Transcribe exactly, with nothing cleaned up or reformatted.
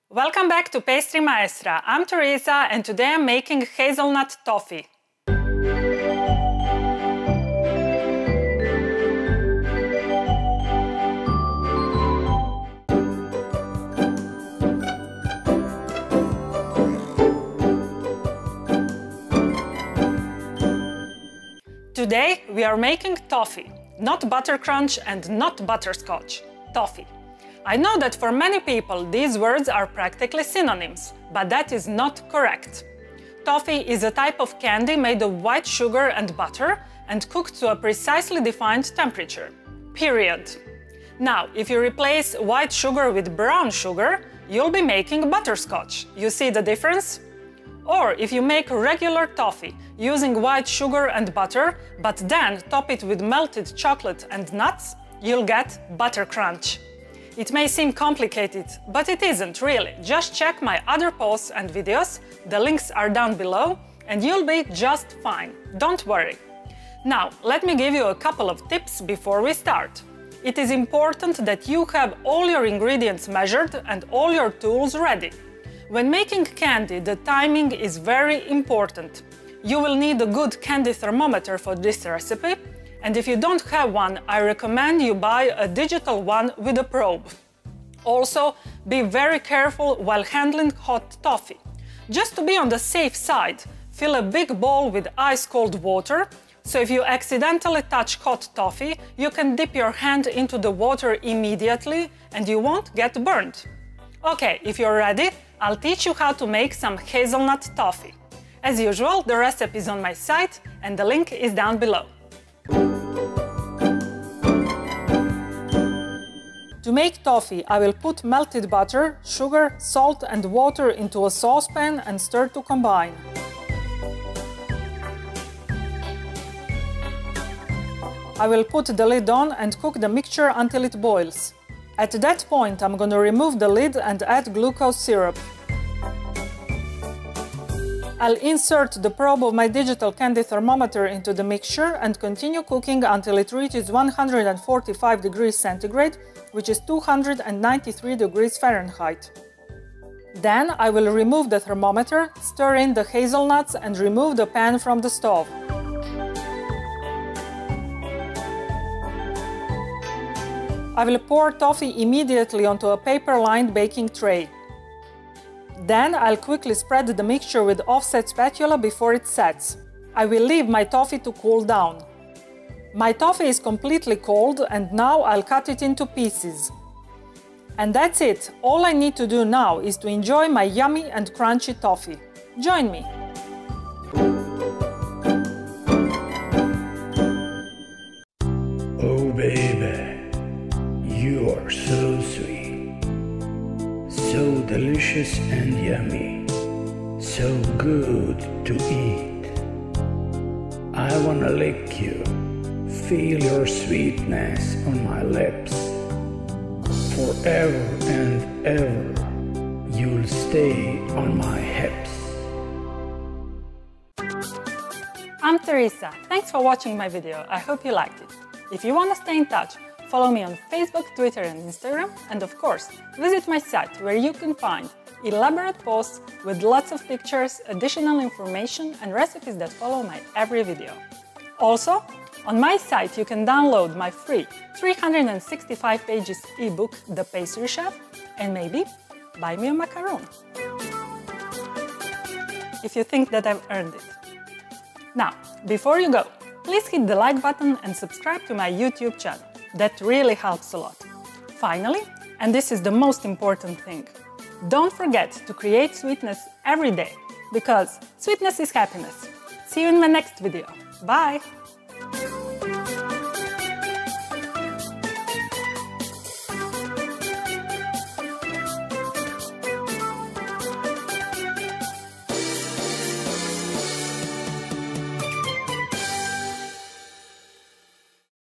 Welcome back to Pastry Maestra. I'm Tereza and today I'm making hazelnut toffee. Today we are making toffee, not buttercrunch and not butterscotch, toffee. I know that for many people these words are practically synonyms, but that is not correct. Toffee is a type of candy made of white sugar and butter and cooked to a precisely defined temperature. Period. Now, if you replace white sugar with brown sugar, you'll be making butterscotch. You see the difference? Or if you make regular toffee using white sugar and butter, but then top it with melted chocolate and nuts, you'll get buttercrunch. It may seem complicated, but it isn't really. Just check my other posts and videos, the links are down below, and you'll be just fine. Don't worry. Now, let me give you a couple of tips before we start. It is important that you have all your ingredients measured and all your tools ready. When making candy, the timing is very important. You will need a good candy thermometer for this recipe, and if you don't have one, I recommend you buy a digital one with a probe. Also, be very careful while handling hot toffee. Just to be on the safe side, fill a big bowl with ice-cold water, so if you accidentally touch hot toffee, you can dip your hand into the water immediately and you won't get burned. Okay, if you're ready, I'll teach you how to make some hazelnut toffee. As usual, the recipe is on my site and the link is down below. To make toffee, I will put melted butter, sugar, salt and water into a saucepan and stir to combine. I will put the lid on and cook the mixture until it boils. At that point, I'm going to remove the lid and add glucose syrup. I'll insert the probe of my digital candy thermometer into the mixture and continue cooking until it reaches one hundred forty-five degrees centigrade, which is two hundred ninety-three degrees Fahrenheit. Then I will remove the thermometer, stir in the hazelnuts and remove the pan from the stove. I will pour toffee immediately onto a paper-lined baking tray. Then I'll quickly spread the mixture with offset spatula before it sets. I will leave my toffee to cool down. My toffee is completely cold and now I'll cut it into pieces. And that's it. All I need to do now is to enjoy my yummy and crunchy toffee. Join me! Oh baby, you are so sweet. So delicious and yummy, so good to eat. I wanna lick you, feel your sweetness on my lips. Forever and ever, you'll stay on my hips. I'm Teresa. Thanks for watching my video. I hope you liked it. If you want to stay in touch, follow me on Facebook, Twitter and Instagram, and of course, visit my site where you can find elaborate posts with lots of pictures, additional information and recipes that follow my every video. Also, on my site you can download my free three hundred sixty-five pages ebook, The Pastry Chef, and maybe buy me a macaron. If you think that I've earned it. Now, before you go, please hit the like button and subscribe to my YouTube channel. That really helps a lot. Finally, and this is the most important thing, don't forget to create sweetness every day, because sweetness is happiness. See you in my next video. Bye!